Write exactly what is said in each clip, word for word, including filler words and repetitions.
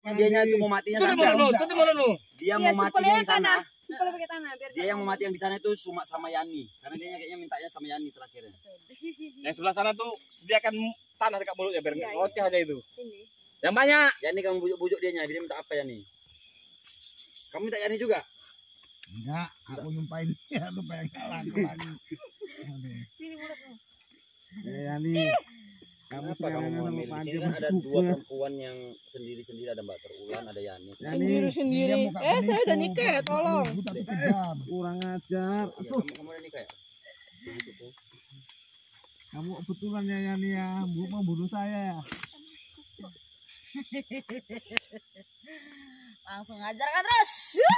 Dianya itu mau matinya sana. Dia mau matinya di sana. Dia yang mau mati yang di sana itu cuma sama Yani. Karena dia kayaknya mintanya sama Yani terakhirnya. Yang sebelah sana tuh sediakan tanah dekat mulutnya biar ngoceh aja itu. Yang banyak. Yani kamu bujuk-bujuk dia nya, dia minta apa Yani? Kamu minta Yani juga? Enggak, aku nyumpain dia tuh pengen kalah lagi. Sini mulutmu. Ya Yani. Kamu apa kamu mau ambil? Di sini kan ada dua perempuan yang sendiri-sendiri, ada Mbak Terulan, ada Yani. Sendiri-sendiri. Eh, saya udah nikah ya, tolong. Kurang ajar. Ya, kamu, kamu udah nikah ya? Kamu kebetulan ya Yani ya, mau membunuh saya ya. Langsung ajarkan terus.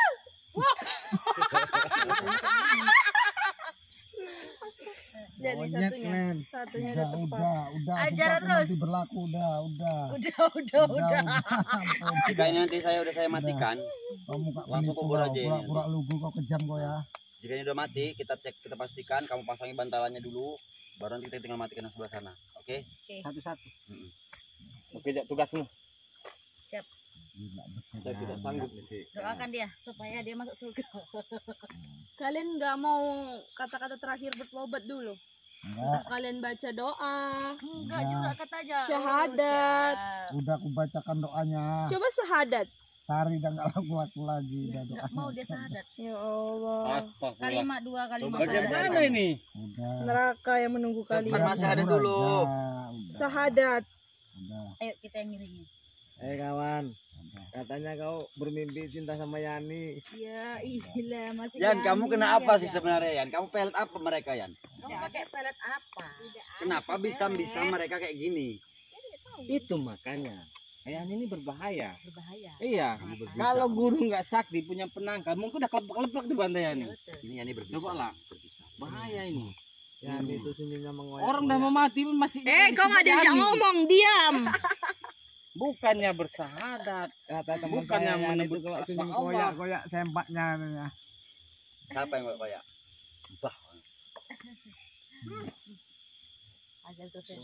Jadi Monyet, satunya, Len. satunya Udah, udah tepat. udah, udah. Ajar Sumpah terus. mati berlaku, udah, udah. Udah, udah, udah. ampun. Jika ini nanti saya udah saya matikan, Kamu gak langsung penipu, kubur kau. aja ini Pura-pura lugu kau kejam kau ya. jika ini udah mati, kita cek, kita pastikan, kamu pasangi bantalannya dulu, baru nanti kita tinggal matikan yang sebelah sana, oke? Okay? Satu-satu. Mm-mm. Oke, Jak, tugasmu. Siap. Saya tidak sanggup sih. Doakan dia supaya dia masuk surga. Kalian nggak mau kata-kata terakhir bertobat dulu? Enggak, Kalian baca doa. Enggak juga katanya. Syahadat. udah aku bacakan doanya. Coba syahadat. Tari dan gak laku-laku lagi. Udah Enggak doanya. mau dia syahadat. Ya Allah. Astagfirullah. Kalimat dua kalimat Bagaimana syahadat. ini? Udah. Neraka yang menunggu Cepat kalian. Mas, syahadat dulu. Udah, udah. Syahadat. Udah, Ayo kita yang ngiringin. Eh kawan, udah. katanya kau bermimpi cinta sama Yani. Ya ilah masih. Yan, kamu ganti kena ya, apa sih Yan? sebenarnya Yan? Kamu pelet apa mereka Yan? Kamu pakai pelet apa? Kenapa bisa-bisa mereka kayak gini? Itu makanya. Yani ini berbahaya. Berbahaya. Iya. Kalau guru nggak sakti punya penangkal, mungkin udah kelepek-kelepek di bantai Yani. Betul. Ini Yani berbisa. Coba lah. Berbisa. Bahaya ini. Yani itu senyumnya mengoyak. Orang udah mau mati pun masih. Eh, kau nggak diajak Yani. ngomong, diam. Bukannya bersahadat. Kata teman Bukan saya yang Yani menyebut itu kalau asma senyum Allah. koyak-koyak sempaknya. Ya. Siapa yang kayak? Bah. Ajar terus ya.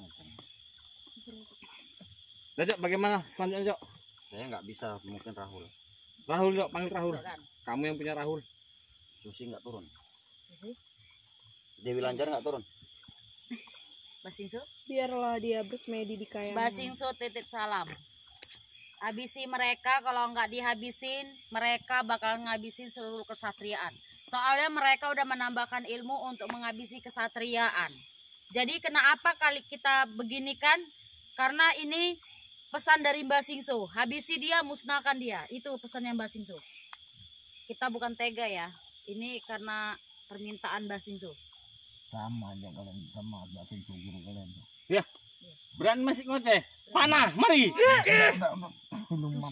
Jok, bagaimana selanjutnya, Jok? Saya nggak bisa, mungkin Rahul. Rahul, Jok, panggil Rahul. Masukkan. Kamu yang punya Rahul. Susi nggak turun. Susi. Dewi Lanjar nggak turun. Basingso. Biarlah dia bersemedi di kayangan. Basingso titip salam. Habisi mereka, kalau nggak dihabisin, mereka bakal ngabisin seluruh kesatriaan. Soalnya mereka udah menambahkan ilmu untuk menghabisi kesatriaan. Jadi kenapa kali kita beginikan? Karena ini pesan dari Mbak Singso. Habisi dia, musnahkan dia. Itu pesannya Mbak Singso. Kita bukan tega ya. Ini karena permintaan Mbak Singso. Sama aja kalian, sama batin guru kalian. Ya. Berani masih ngoceh. Panah, mari. Siluman.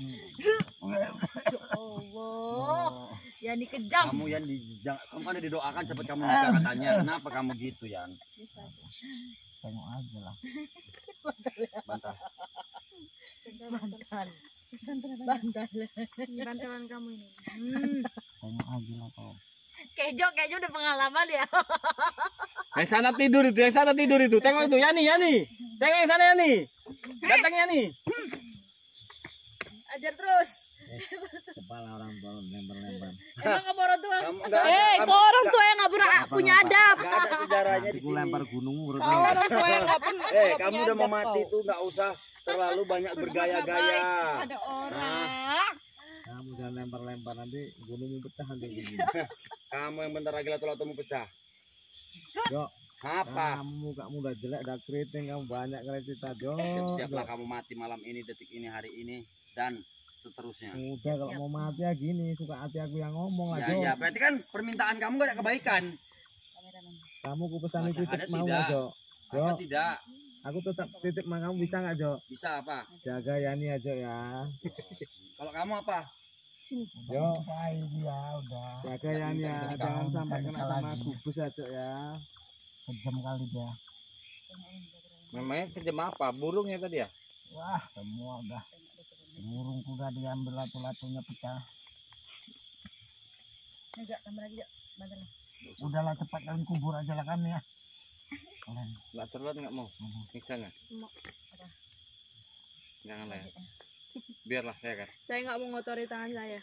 Allah. Ya dikejam. Kamu Yan, di, jangan- kamu kan udah didoakan cepet kamu nikah katanya. Kenapa kamu gitu Yan? Tengok aja lah. Bantah. Bantal. Bantal. Ini bantalan kamu ini. Hmm. Tengok aja lah kau. Kejo, kejo udah pengalaman ya. Yang sana tidur itu, yang sana tidur itu. Tengok itu, Yani, Yani. Tengok yang sana Yani. Datang Yani. Ajar terus. Kepala orang tua lempar-lempar. Emang kamu orang tua? Kamu nggak ada- Eh, kamu kau orang nggak- tua yang nggak pernah punya adab. nggak ada sejarahnya di Aku sini. lempar gunung Kau berarti. orang tua yang nggak pernah. Eh, kamu udah mau mati tuh nggak usah terlalu banyak bergaya-gaya. Ada orang. Kamu jangan lempar-lempar nanti gunungmu pecah nanti gini. Kamu yang bentar lagi lato-latomu pecah. Jok, Apa? kamu kamu udah jelek, udah keriting, kamu banyak kali cerita, Jok. Siap-siaplah Jok. kamu mati malam ini, detik ini, hari ini, dan seterusnya. Udah kalau mau mati ya gini, suka hati aku yang ngomong lah, Ya, Jok. ya, berarti kan permintaan kamu gak ada kebaikan. Kameramen. Kamu ku pesan Masa titip ada mau tidak? nggak, Jok? Apa Jok, tidak? aku tetap titip sama kamu bisa nggak, Jok? Bisa apa? Jaga Yani aja ya. Kalau kamu apa? Jok, Baik dia udah. jaga Yani ya, Jangan jangan sampai sampai kena sama lagi. gugus ya, Jok ya. Kejam kali dia. Memangnya kejam apa? Burungnya tadi ya? Wah, semua udah. Burungku udah diambil latu-latunya pecah. Ini enggak kamera lagi, Jok. Bantal. Udahlah cepat kalian kubur aja lah kami ya. Kalian. Nggak terlalu nggak mau? Misalnya? Mau. Jangan lah ya. Biarlah saya kan. Saya nggak mau ngotori tangan saya.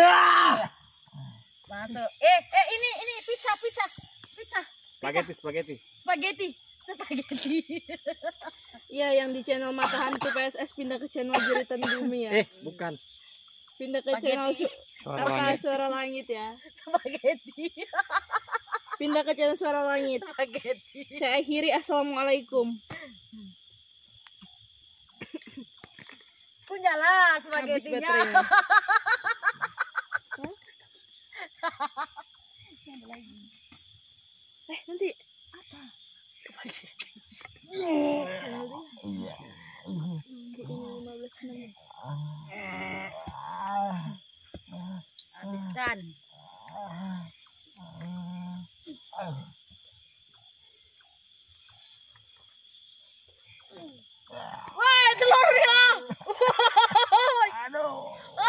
Masuk. Eh, eh ini ini pizza, pizza. Pizza. Spaghetti, spaghetti. Spaghetti. Spaghetti. Iya, yang di channel Mata Hantu P S S pindah ke channel Jeritan Bumi ya. Eh, bukan. Pindah ke channel su Suara apa, langit. Suara Langit ya. Spaghetti. Pindah ke channel Suara Langit. Spaghetti. Saya akhiri, assalamualaikum. Punyalah Habis spaghettinya. baterainya. Eh, nanti apa? Iya. lima belas menit. Habiskan. Wah, telurnya. Aduh.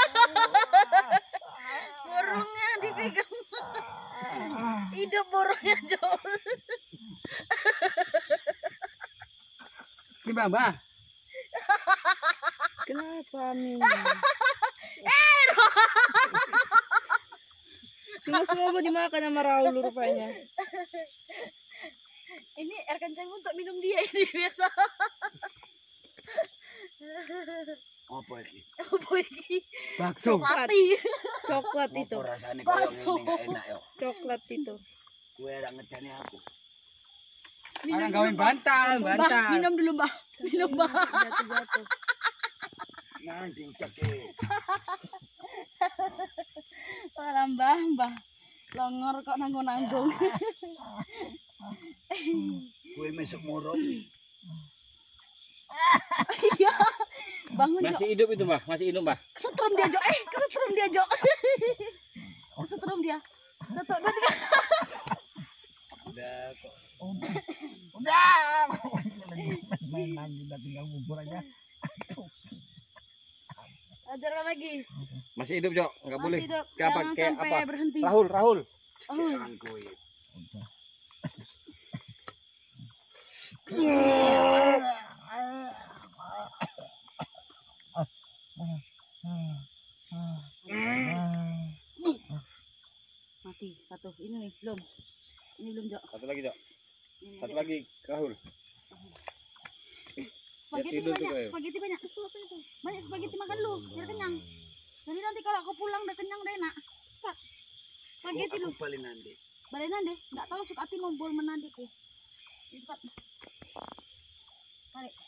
Burungnya dipegang. Hidup burungnya, Jol. Gimana, Mbak? Kenapa nih? Semua-semua mau dimakan sama Raul rupanya. Ini air kencang untuk minum dia ini biasa. Apa iki? Apa ini? Bakso. Mati. Coklat itu. Apa rasane koyo ngene gak enak yo. Coklat itu. Kowe ora ngejane aku. Orang kawin bantal, Mbah, bantal. minum dulu, Mbah. Minum, Mbah. Jatuh-jatuh. Nanti ceke. Wah, Mbah, Mbah. Longor kok nanggung-nanggung. Kowe mesuk moro. Iya. Bangun, Jok. Masih hidup itu, Mbah. Masih hidup, Mbah. Kesetrum dia, Jok. Eh, kesetrum dia, Jok. Kesetrum dia. Satu, dua, tiga. Udah kok. Udah. Main lagi udah tinggal bubur aja. Ajarkan lagi. Masih hidup, Jok. Enggak boleh. Masih hidup. Kayak apa? Jangan Kayak sampai apa? berhenti. Rahul, Rahul. Oh. Jangan kowe. Mati satu. Ini nih, belum. Ini belum, Jok. Satu lagi, Jok. Ini Satu Jok. lagi, Rahul. Spaghetti tidur tuh, banyak, kayak. spaghetti banyak. Terus apa itu? Banyak spaghetti makan lu, biar kenyang. Jadi nanti kalau aku pulang udah kenyang udah enak. Cepat. Spaghetti lu. Aku paling nanti. Balenan deh. Enggak tahu suka hati mau bol menandiku. Cepat. Tarik.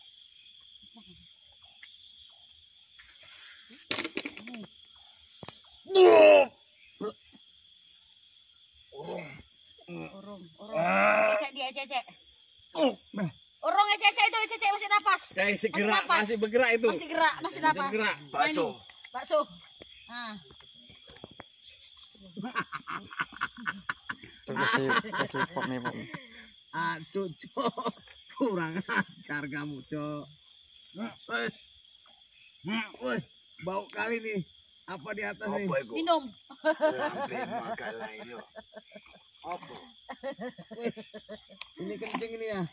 Urung, urung. Cecek dia, cecek. Urung cecek itu, cecek masih napas. Kayak Masih segera, napas. masih bergerak itu. Masih gerak, masih Masih napas. gerak. Bakso. Bakso. Nah. Kasih kasih pop nih pop. Aduh, Cok. Kurang ajar kamu, Cok. Woi. Woi, bau kali nih. Apa di atas nih? Apa iku? Minum. Lambe makan lain yo. Apa? Ini kencing ini ya.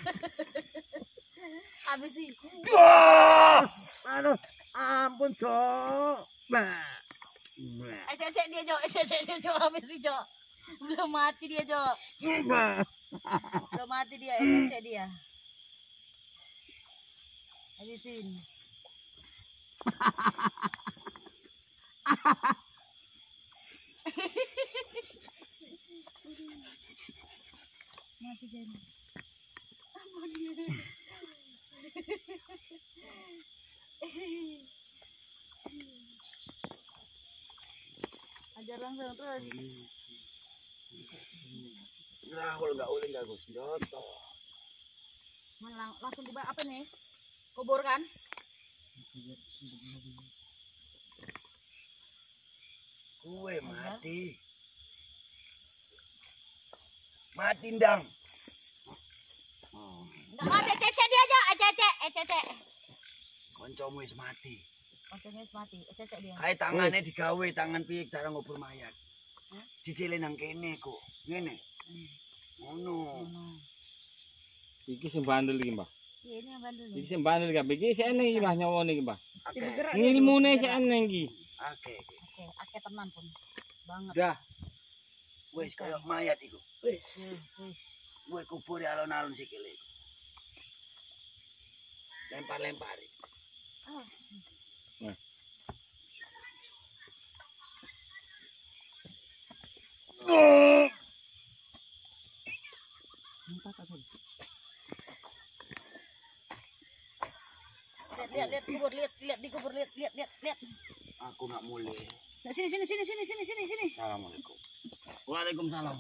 Habis sih. Aduh, ampun, Cok. Bah. Bah. Eh, cecek dia, Jok. Eh, cecek dia, Jok. Habis sih, Jok. Belum mati dia, Jok. Bah. Belum mati dia, eh, cecek dia. Habisin. Mati jadi. Ampun dia. Ajar langsung terus. Rahul enggak oleh enggak Gus. Joto. Lang langsung tiba apa nih? Kubur kan? Kue mati. Mati ndang. Enggak mati, cecek dia aja, eh cecek, eh cecek. Koncomu wis mati. Kocoknya wis mati, eh cecek dia. Kae tangane digawe tangan piye cara ngubur mayat. Didele nang kene kok. Ngene. Ngono. Iki sing bandel iki, Mbah. Iya, ini yang bandel Iki nih. sing bandel iki, iki sing enek iki, Mbah, nyawa niki, Mbah. Si bergerak. Ini mune si aneh iki. Oke. Oke, ake tenan pun. Banget. Dah. Wis kayak mayat iku. Wis. Wis. Gue kubur di alun-alun sikile. Lempar-lempar. Ah, lihat lihat lihat kubur, lihat lihat di kubur, lihat lihat lihat lihat. Aku nak mulai. Nah, sini sini sini sini sini sini sini. Assalamualaikum. Waalaikumsalam.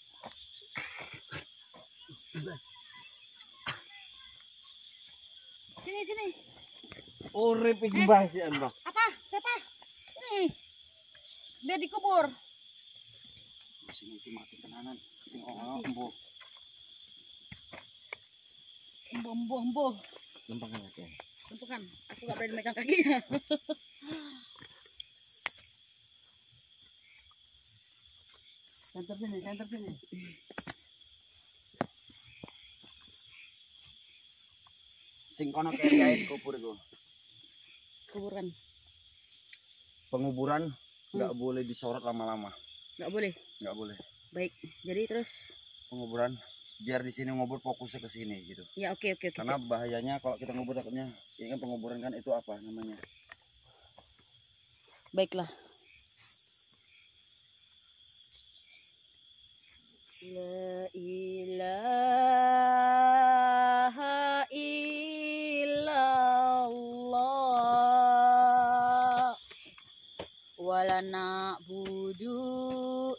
Sini sini. Urip iki Mbah si Mbah. Apa? Siapa? Ini. Biar dikubur. Sing iki mati tenanan. Sing ono embo. Embuh embuh embuh. Lempang kaki. Tumpukan. Aku gak berani megang kakinya. Center sini, center sini. Sing kono keri ae kubur iku. Kuburan. Penguburan nggak boleh disorot lama-lama. Nggak boleh. Nggak boleh. Baik. Jadi terus. Penguburan biar di sini ngubur fokusnya ke sini gitu. Ya oke oke oke. Karena bahayanya kalau kita ngubur takutnya, ini kan penguburan kan itu apa namanya? Baiklah. La ilaha illallah wa la na'budu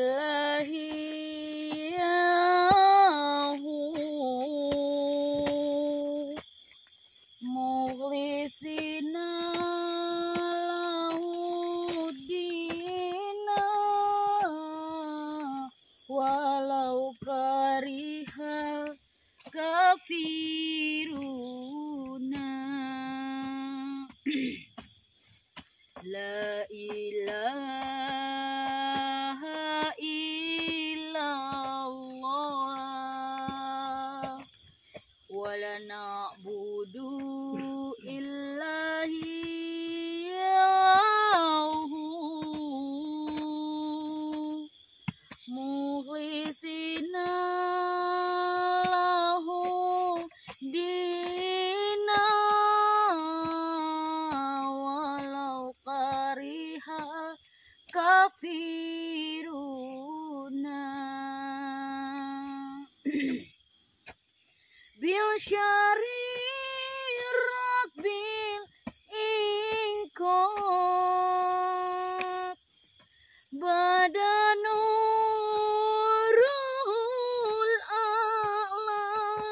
illahu mukhlisina lahuddina walau karihal kafiruna. La ilaha illallah wa la na'budu illahu mukhlisina lahu dina walau kariha kafiruna. Bil syarirat bil ingkot badanurul a'la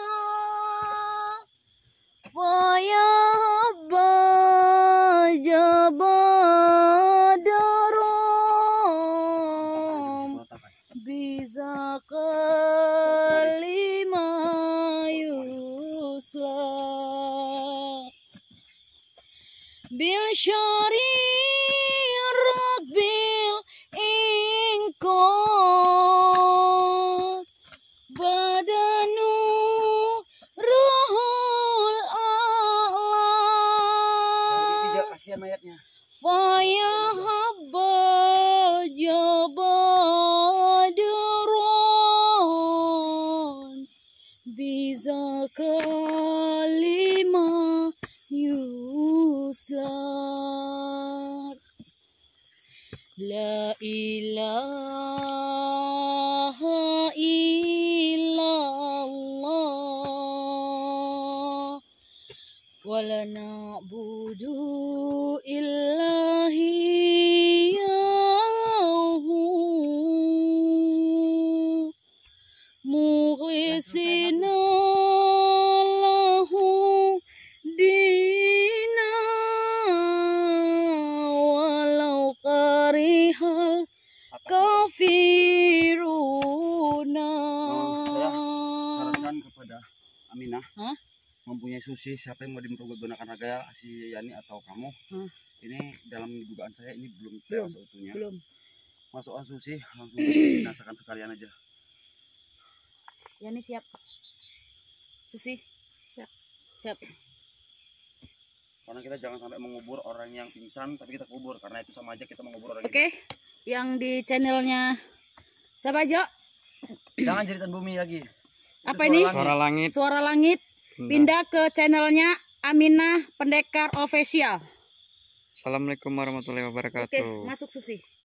faya bajabadarom bisa kelima yusla bil syarirat bil ingkot badanu ruhul a'la Bijak kasihan mayatnya. faya habba jabadron bisa kalima yuslar. La ilaha illallah wa la na'budu illahu mukhlisina lahu dina walau karihal kafiruna. Sarankan kepada Aminah. Hah? Mempunyai susi siapa yang mau dipergunakan harga si Yani atau kamu. Hmm. Ini dalam dugaan saya ini belum Belum. tewas utuhnya. Belum. Masukkan susi langsung dibinasakan sekalian aja. Yani siap. Susi. Siap. Siap. Karena kita jangan sampai mengubur orang yang pingsan, tapi kita kubur. Karena itu sama aja kita mengubur orang Oke, yang di channelnya siapa Jo? hidup. Jangan jeritan bumi lagi. Itu Apa ini? Suara langit. Suara Langit. Pindah ke channelnya Aminah Pendekar Official. Assalamualaikum warahmatullahi Oke, wabarakatuh. masuk Susi.